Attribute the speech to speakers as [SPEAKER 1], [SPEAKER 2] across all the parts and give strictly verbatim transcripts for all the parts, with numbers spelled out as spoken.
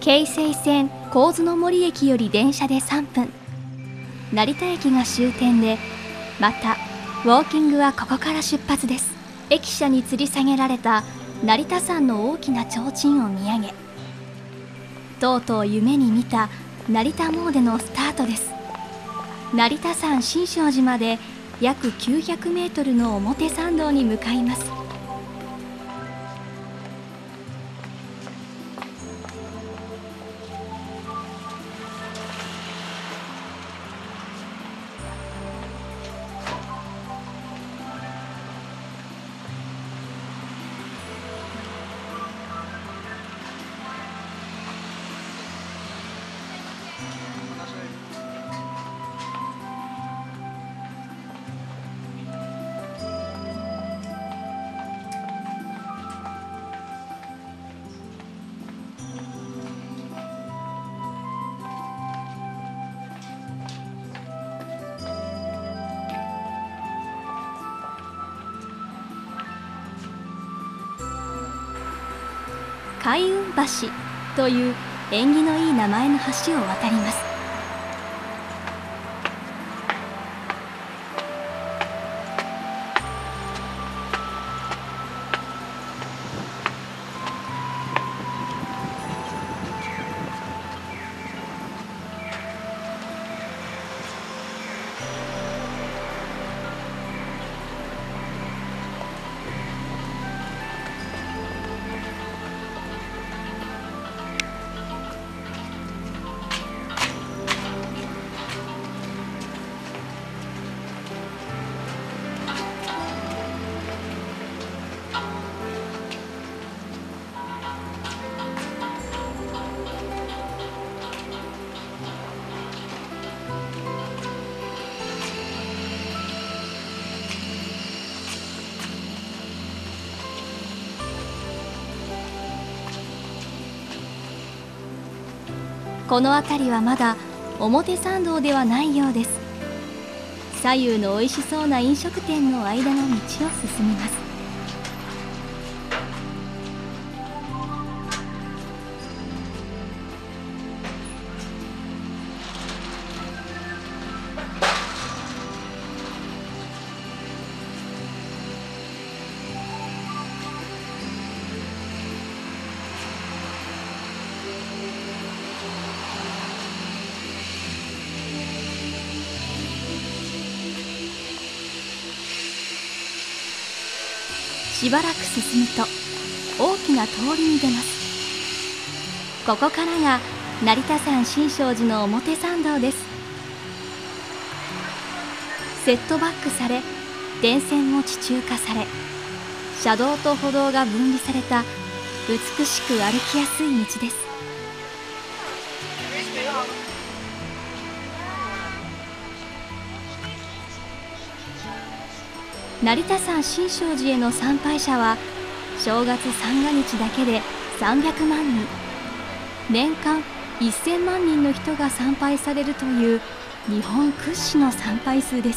[SPEAKER 1] 京成線神津の森駅より電車でさんぷん、成田駅が終点で、またウォーキングはここから出発です。駅舎に吊り下げられた成田山の大きな提灯を見上げ、とうとう夢に見た成田詣のスタートです。成田山新勝寺まで約きゅうひゃくメートルの表参道に向かいます。開運橋という縁起のいい名前の橋を渡ります。この辺りはまだ表参道ではないようです。左右の美味しそうな飲食店の間の道を進みます。しばらく進むと大きな通りに出ます。ここからが成田山新勝寺の表参道です。セットバックされ、電線も地中化され、車道と歩道が分離された美しく歩きやすい道です。成田山新勝寺への参拝者は正月三が日だけでさんびゃくまんにん、年間せんまんにんの人が参拝されるという日本屈指の参拝数です。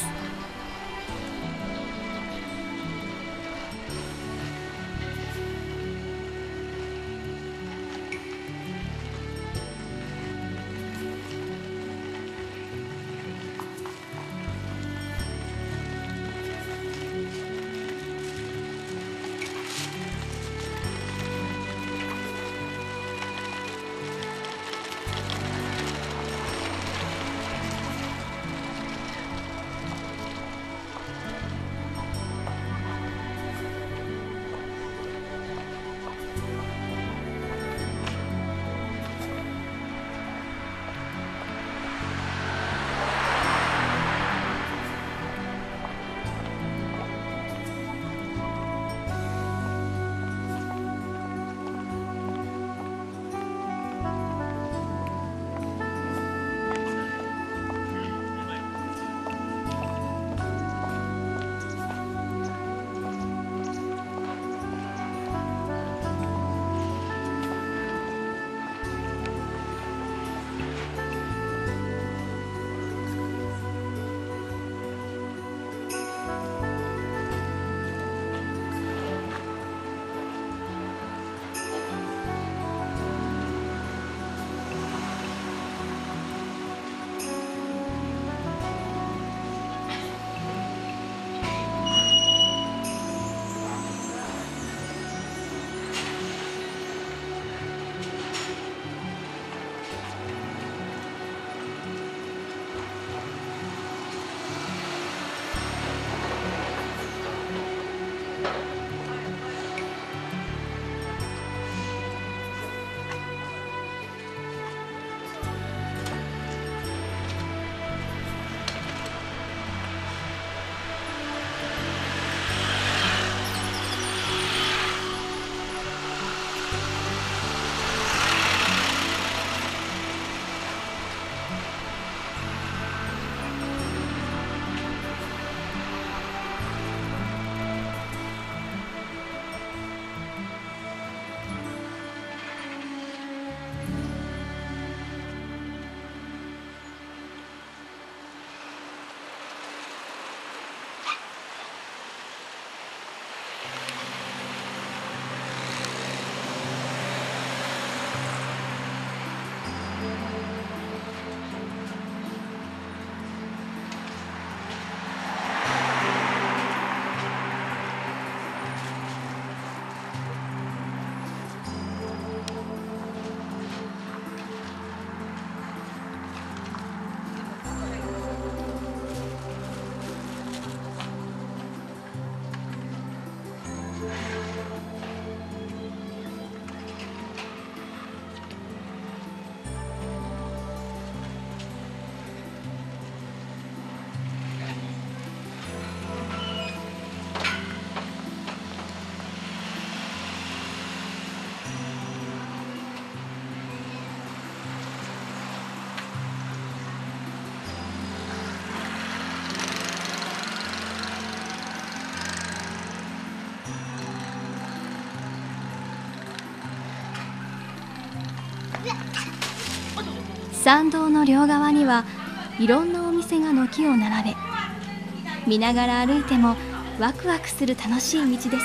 [SPEAKER 1] 参道の両側にはいろんなお店が軒を並べ、見ながら歩いてもワクワクする楽しい道です。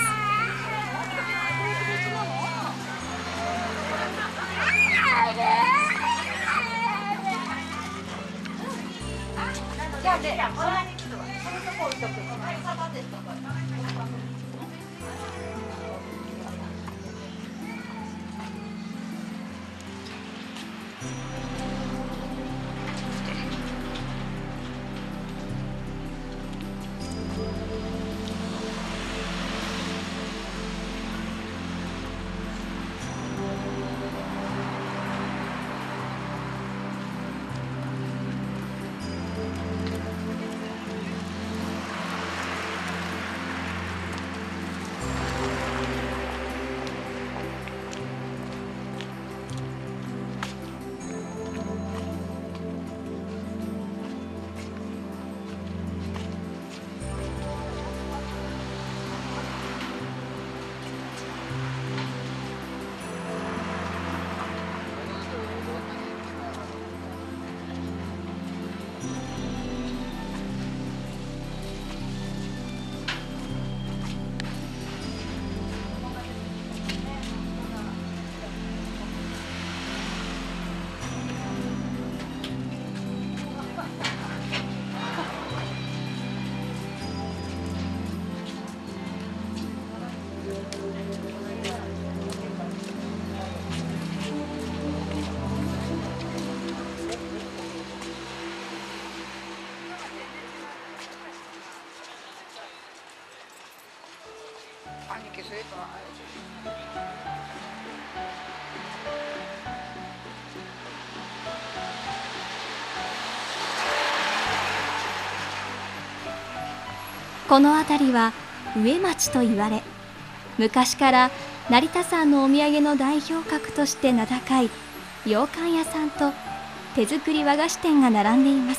[SPEAKER 1] この辺りは上町と言われ、昔から成田山のお土産の代表格として名高い羊羹屋さんと手作り和菓子店が並んでいます。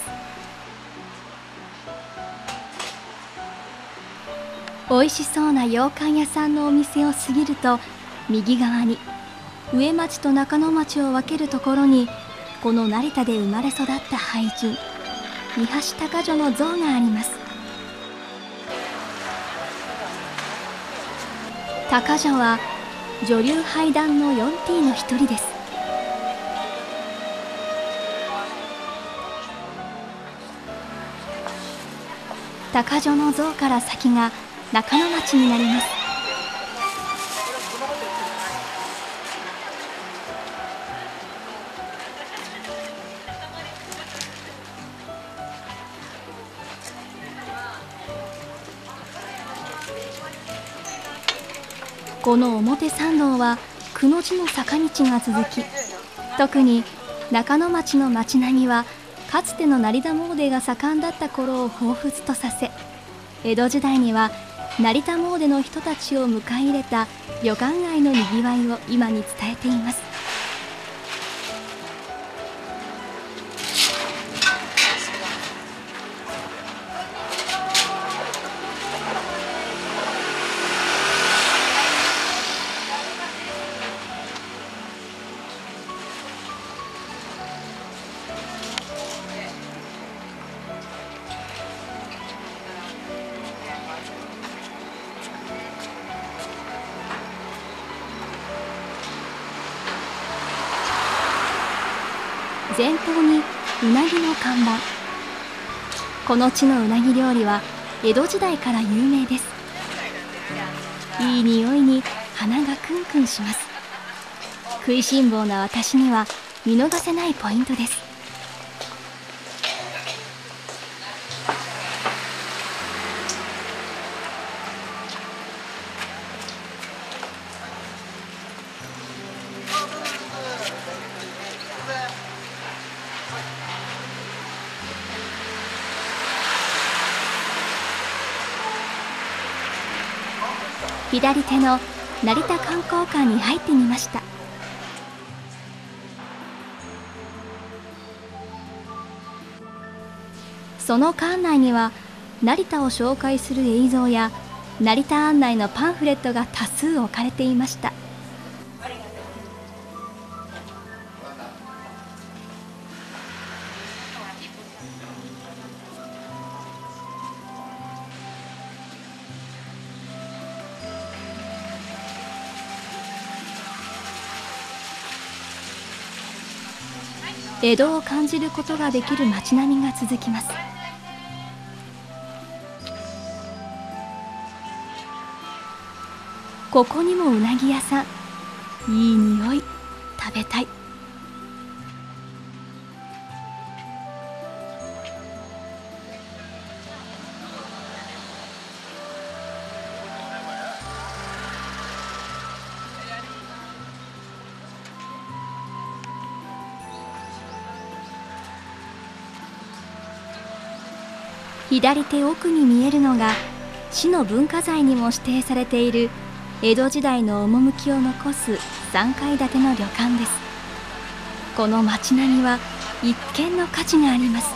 [SPEAKER 1] 美味しそうな羊羹屋さんのお店を過ぎると、右側に上町と中野町を分けるところに、この成田で生まれ育った俳人三橋鷹女の像があります。鷹女は女流俳壇の よんティー の一人です。鷹女の像から先が中野町になります。この表参道はくの字の坂道が続き、特に中野町の町並みはかつての成田詣が盛んだった頃を彷彿とさせ、江戸時代には成田詣の人たちを迎え入れた旅館街のにぎわいを今に伝えています。前方にうなぎの看板。この地のうなぎ料理は江戸時代から有名です。いい匂いに鼻がクンクンします。食いしん坊な私には見逃せないポイントです。左手の成田観光館に入ってみました。その館内には成田を紹介する映像や成田案内のパンフレットが多数置かれていました。 江戸を感じることができる街並みが続きます。ここにもうなぎ屋さん、いい匂い、食べたい。左手奥に見えるのが市の文化財にも指定されている江戸時代の趣を残すさんかい建ての旅館です。この街並みは一見の価値があります。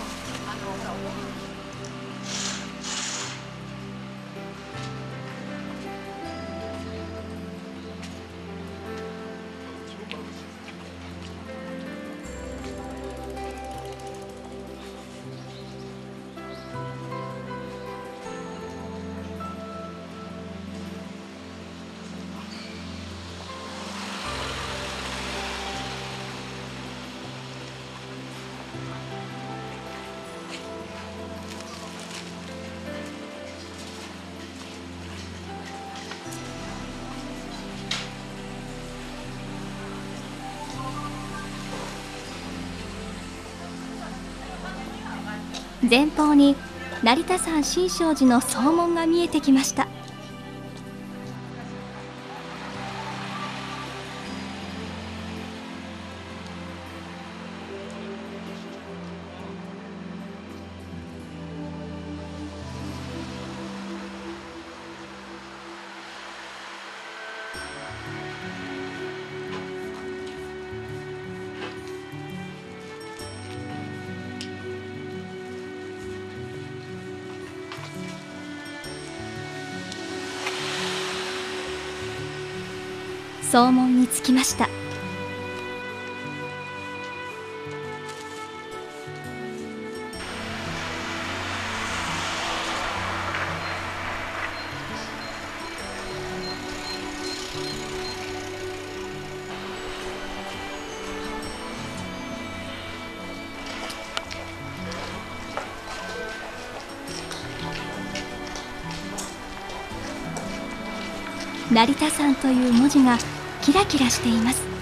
[SPEAKER 1] 前方に成田山新勝寺の総門が見えてきました。総門に着きました。成田山という文字がキラキラしています。